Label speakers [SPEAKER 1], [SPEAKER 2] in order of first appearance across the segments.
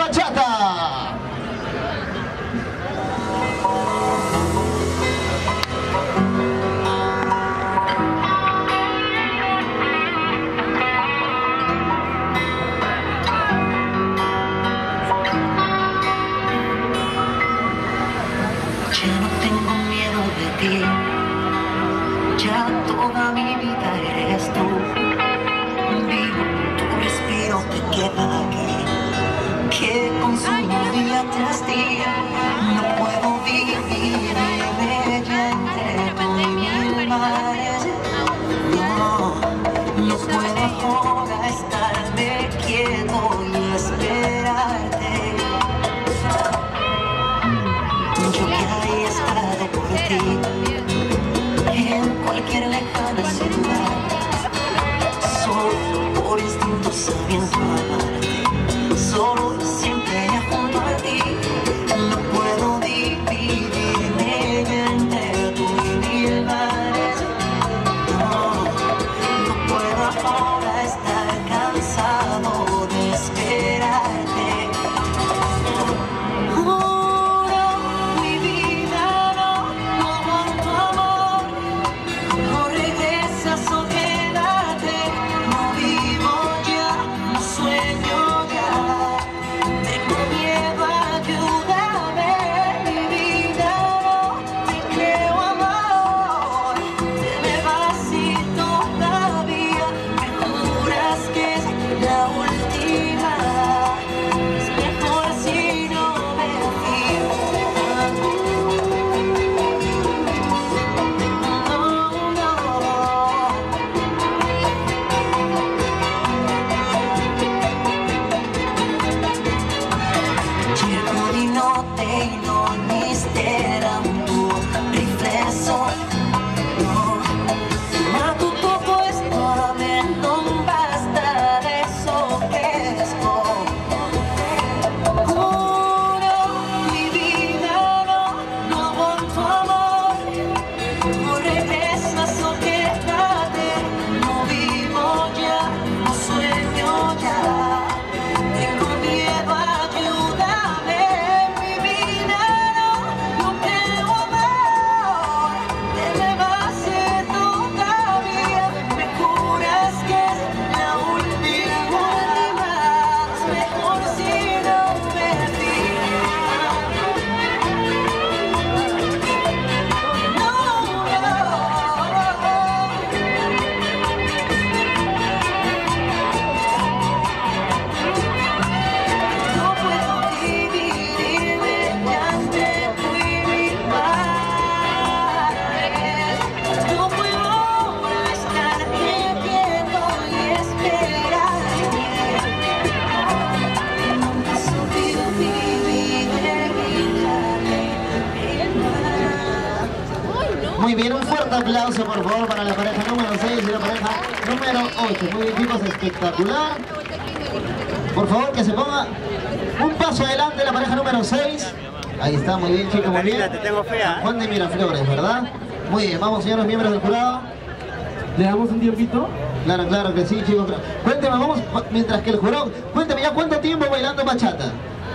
[SPEAKER 1] bachata.
[SPEAKER 2] Ya no tengo miedo de ti, ya toda mi vida eres tú. Vivo tu respiro que queda aquí, que consumo día tras día. No puedo vivir en ella entre tú y mil mares. No puedo ahora estarme quieto y esperarte. Yo que he estado por ti en cualquier lejana ciudad, solo por instinto sabiendo amarte, solo y siempre junto a ti. No puedo dividir en ella entre tú y mil mares. No puedo ahora estar cansado de esperarte.
[SPEAKER 1] Muy bien, un fuerte aplauso por favor para la pareja número 6 y la pareja número 8. Muy bien chicos, espectacular. Por favor que se ponga un paso adelante la pareja número 6. Ahí está, muy bien chicos, muy bien.
[SPEAKER 3] Te tengo fea, ¿eh?
[SPEAKER 1] Juan de Miraflores, ¿verdad? Muy bien, vamos señores miembros del jurado.
[SPEAKER 4] ¿Le damos un tiempito?
[SPEAKER 1] Claro, claro que sí chicos. Cuénteme, vamos, mientras que el jurado... Cuénteme ya cuánto tiempo bailando bachata.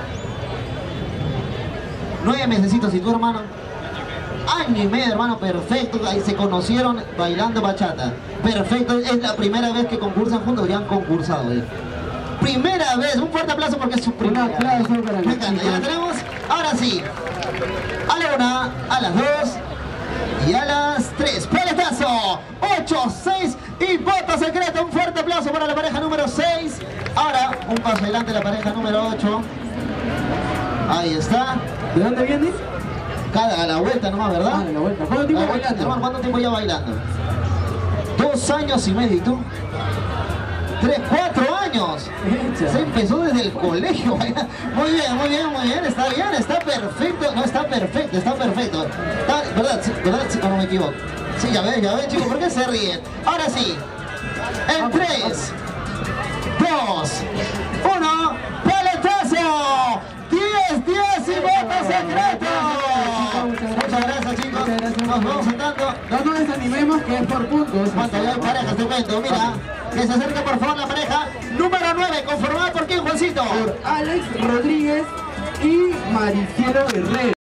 [SPEAKER 1] 9 mesecitos, ¿y tu hermano? Año y medio, hermano, perfecto. Ahí se conocieron bailando bachata. Perfecto, es la primera vez que concursan juntos, ya han concursado. Primera vez, un fuerte aplauso porque es su primera vez. Me encanta, ya la tenemos. Ahora sí, a la 1, a las 2 y a las 3. ¡Paletazo! 8, 6 y voto secreto. Un fuerte aplauso para la pareja número 6. Ahora, un paso adelante la pareja número 8. Ahí está.
[SPEAKER 4] ¿De dónde viene?
[SPEAKER 1] A la vuelta nomás, ¿verdad?
[SPEAKER 4] A la vuelta. ¿Cuánto tiempo bailando?
[SPEAKER 1] Hermano, ¿cuánto tiempo ya bailando? 2 años y medio, ¿y tú? 3, 4 años. Se empezó desde el colegio. Muy bien, muy bien, muy bien. Está bien, está perfecto. No, está perfecto, está perfecto. ¿Verdad? ¿Verdad? Sí, o no me equivoco. Sí, ya ven, chicos, ¿por qué se ríen? Ahora sí. En 3, 2, 1, ¡paletazo! 10 y voto secreto. Muchas gracias chicos. Nos vamos sentando.
[SPEAKER 4] No nos desanimemos que es por puntos.
[SPEAKER 1] Cuando ya hay parejas, te cuento, mira. Que se acerque por favor la pareja Número 9, ¿conformada por quién, Juancito?
[SPEAKER 4] Por Alex Rodríguez y Maricielo Herrera.